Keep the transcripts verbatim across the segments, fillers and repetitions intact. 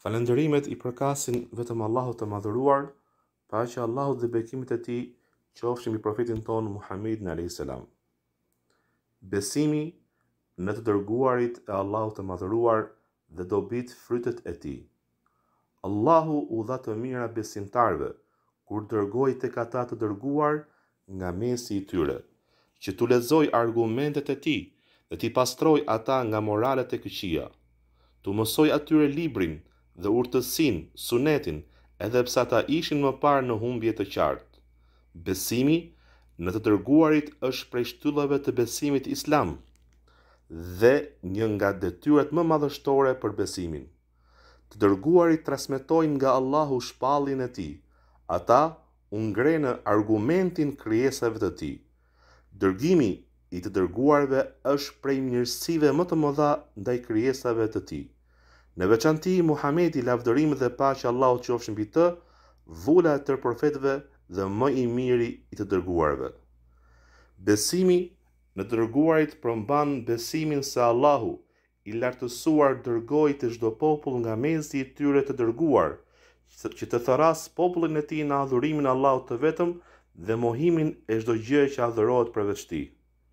Falënderimet i përkasin vetëm Allahut të madhëruar, paqja e Allahut dhe bekimet e tij qofshin mbi profetin ton Muhammedin alayhis salam. Besimi në të dërguarit e Allahut të madhëruar dhe dobit frytet e tij. Allahu u dha të mira besimtarve kur dërgoi tek ata të dërguar nga mesi i tyre, që tu lexoj argumentet e tij dhe t'i pastroj ata nga moralet e këqija. Tu mësoj atyre librin dhe urtësin, sunetin, edhe pse ata ishin më parë në humbje të qartë. Besimi në të dërguarit është prej shtyllave të besimit islam dhe një nga detyrat më madhështore për besimin. Të dërguarit transmetojnë nga Allahu shpalljen e tij. Ata u ngrenë argumentin krijesave të tij. Dërgimi i të dërguarve është prej mirësive më të mëdha ndaj krijesave të tij. Në veçanti Muhamedi, lavdërimi dhe paqja e Allahut qofshin mbi të, vula e tërë profetëve dhe më i miri i të dërguarve. Besimi në të dërguarit përmban besimin se Allahu i lartësuar dërgoi të çdo popull nga mesi i tyre të dërguar, që të tharras popullin e tij në adhurimin e Allahut të vetëm dhe mohimin e çdo gjë që adhurohet përveç tij.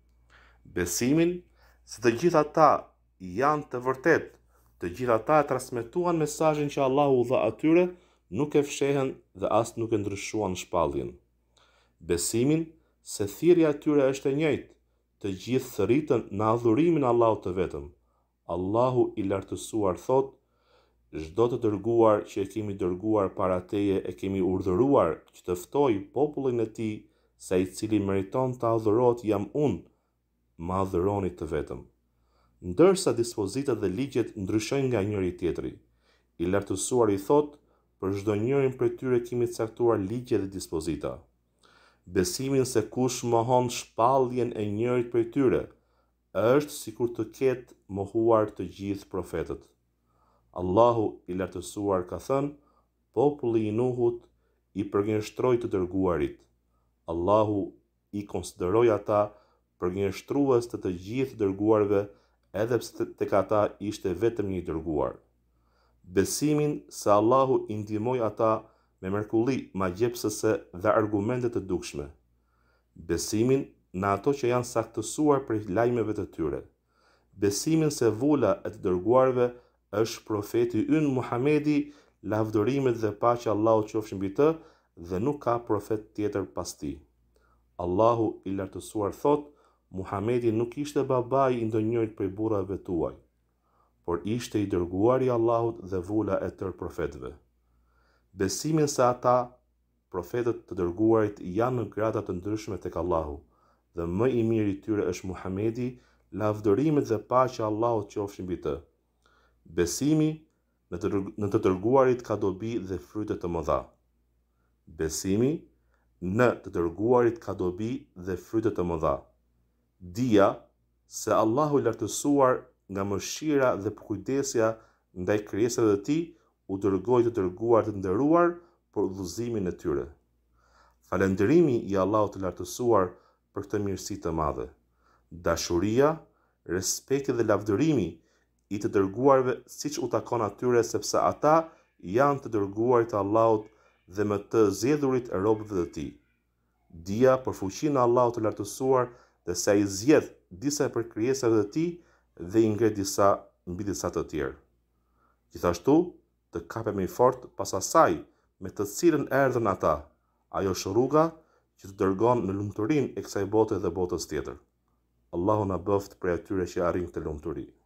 Besimin se të gjithë ata janë të vërtetë, të gjithë ata e transmetuan mesazhin që Allahu u dha atyre, nuk e fshehen dhe as nuk e ndryshuan shpalljen. Besimin se thirrja e tyre është e njëjtë, të gjithë thërritën në adhurimin e Allahut të vetëm. Allahu i lartësuar thot: çdo të dërguar që e kemi dërguar para teje e kemi urdhëruar që të ftoj popullin e tij, se ai i cili meriton të adhurohet jam unë, më adhuroni të vetëm. Ndërsa dispozitat dhe ligjet ndryshojnë nga njëri tjetri. I lartësuar i thot: për çdo njërin prej tyre kemi caktuar ligje dhe dispozita. Besimin se kush mohon shpalljen e njërit prej tyre, është sikur të ketë mohuar të gjithë profetët. Allahu i lartësuar ka thënë: populli i Nuhut i përgënjeshtroi të dërguarit. Allahu i konsideroi ata përgënjeshtrues të të gjithë dërguarve, edhe pse tek ata ishte vetëm një dërguar. Besimin se Allahu i ndihmoi ata me mrekulli magjepsëse dhe argumente të dukshme. Besimin në ato që janë saktësuar prej lajmeve të tyre. Besimin se vula e të dërguarve është profeti ynë Muhamedi, lavdërimet dhe paqja e Allahut qofshin mbi të, dhe nuk ka profet tjetër pas tij. Allahu i lartësuar thot: Muhamedi nuk ishte babai i ndonjërit prej burrave tuaj, por ishte i dërguari i Allahut dhe vula e tërë profetëve. Besimin se ata, profetët të dërguarit, janë në grada të ndryshme tek Allahu, dhe më i miri i tyre është Muhamedi, lavdërimet dhe paqja e Allahut qofshin mbi të. Besimi në të, në të dërguarit ka dobi dhe fryte të mëdha. Besimi në të dërguarit ka dobi dhe fryte të mëdha. Dija se Allahu i lartësuar nga mëshira dhe përkujdesja ndaj krijesave të tij u dërgoi të dërguar të nderuar për udhëzimin e tyre. Falënderimi i Allahut të lartësuar për këtë mirësi të madhe. Dashuria, respekti dhe lavdërimi i të dërguarve siç u takon atyre, sepse ata janë të dërguarit e Allahut dhe më të zgjedhurit e robëve të tij. Dija për fuqinë e Allahut të lartësuar dhe se ai zgjedh disa për krijesave të tij dhe i ngre disa mbi disa të tjerë. Gjithashtu, të kapemi fort pas asaj me të cilën erdhën ata. Ajo është rruga që të dërgon në lumturinë e kësaj bote dhe botës tjetër. Allahu na bëft prej atyre që arrin këtë lumturi.